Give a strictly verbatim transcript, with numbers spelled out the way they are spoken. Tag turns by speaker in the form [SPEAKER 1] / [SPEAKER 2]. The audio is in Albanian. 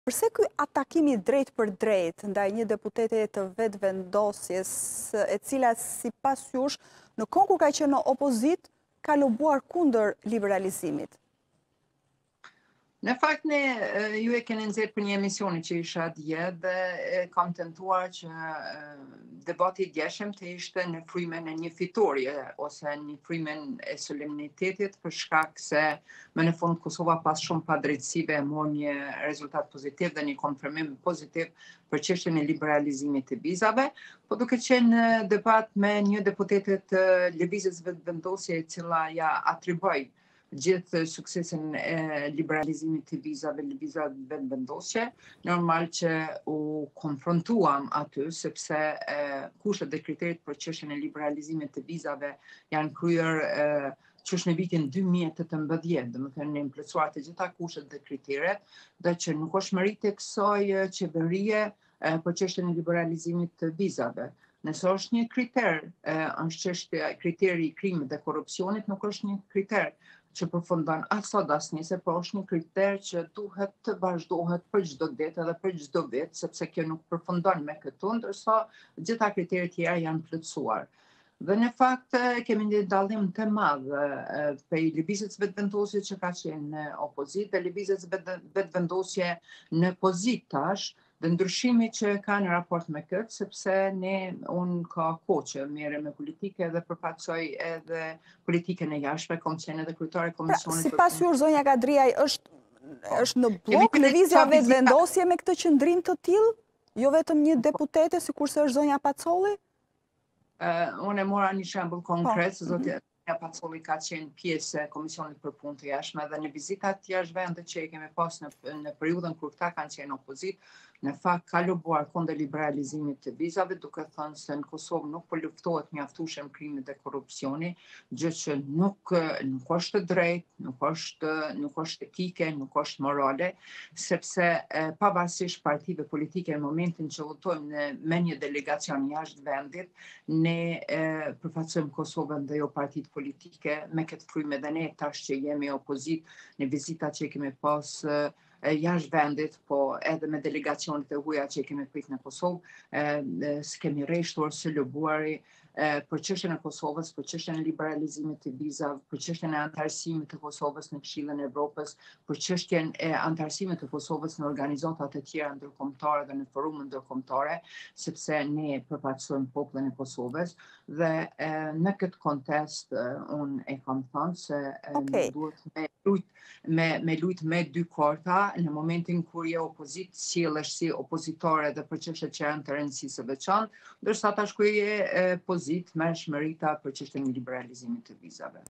[SPEAKER 1] Përse ky atakimi drejt për drejt ndaj një deputete të vetëvendosjes, e cila sipas jush në kohë kur ka qenë në opozit, ka lobuar kundër liberalizimit?
[SPEAKER 2] Në fakt ne ju e keni nxjerrë për një emisioni që isha dje dhe e kam tentuar që debati i djeshëm të ishte në frymën e një fitorie ose një frymën e solemnitetit, për shkak se më në fund Kosova pas shumë padrejtësive e mor një rezultat pozitiv dhe një konfirmim pozitiv për çështjen e liberalizimit të vizave, po duke qenë në debat me një deputete të lëvizjes vetëvendosje e cila ja atriboj gjithë suksesin e liberalizimit të vizave, lëvizat vetëvendosje, normal që u konfrontuam aty, sepse e, kushtet dhe kriterit për çështjen e liberalizimit të vizave janë kryer e, qësh në vitin dy mijë e tetëmbëdhjetë, dhe më thënë në implëcuar të gjitha kushtet dhe kriteret, dhe që nuk është merit e kësaj qeverie e, për çështjen e liberalizimit të vizave. Nëse është një kriter, e, është çështja kriteri i krimit dhe korrupsionit, nuk është një kriter që përfundon as sot as nesër, por është një kriter që duhet të vazhdohet për çdo ditë edhe për çdo vit, sepse kjo nuk përfundon me këtu, ndërsa gjitha kriteret tjera janë plotësuar. Dhe në fakt kemi një dallim të madh prej lëvizjes vetëvendosje që ka qenë në opozit dhe lëvizjes vetëvendosje në pozit tash, dhe ndryshimi që ka në raport me këtë, sepse ne, unë ka kohë që merrem me politike dhe përfaqësoj edhe politikën e jashtme, kom qenë edhe kryetare e komisionit.
[SPEAKER 1] Pra, sipas jush, zonja Kadriaj, është, është në blok lëvizja vetëvendosje me këtë qëndrim të tillë? Jo vetëm një deputete, sikurse është zonja Pacolli?
[SPEAKER 2] Uh, unë e mora një shembull konkret, se zotja Pacolli ka qenë pjesë e Komisionit për Punë të Jashtme dhe në vizitat jashtë vendit që e kemi pas në, në periudhën kur këta kanë qenë opozit, në fakt ka lobuar kundër liberalizimit të vizave, duke thënë se në Kosovë nuk po luftohet mjaftueshëm krimi dhe korrupsioni, gjë që nuk nuk është drejt, nuk është nuk është etike, nuk është morale, sepse eh, pavarësisht partive politike në momentin që votojmë në me një delegacion jashtë vendit, ne eh, përfaqësojmë Kosovën dhe jo partitë politike me këtë frymë, dhe ne tash që jemi opozit në vizitat që kemi pas eh, jashtë vendit, po edhe me delegacionet e huaja që kemi prit në Kosovë, s'kemi rreshtur së lobuari për çështjen e Kosovës, për çështjen e liberalizimit të vizave, për çështjen e antarësimit të Kosovës në Këshillin e Evropës, për çështjen e antarësimit të Kosovës në organizatat e tjera ndërkombëtare dhe në forume ndërkombëtare, sepse ne përfaqësojmë popullin e Kosovës dhe e, në këtë kontekst unë e kam thënë se
[SPEAKER 1] okay.
[SPEAKER 2] duhet me lut me me lut me dy korta në momentin kur je opozit, sjellësh si opozitore dhe për çështje që janë të rëndësisë së veçantë, ndërsa tash kur je pozit, merresh merita për çështjen e liberalizimit të vizave.